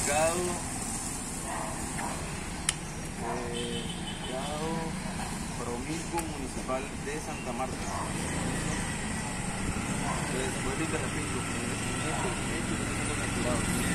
Certificado, Promiscuo Municipal de Santa Marta. Entonces, vuelvo y te repito, en este momento yo tengo capturado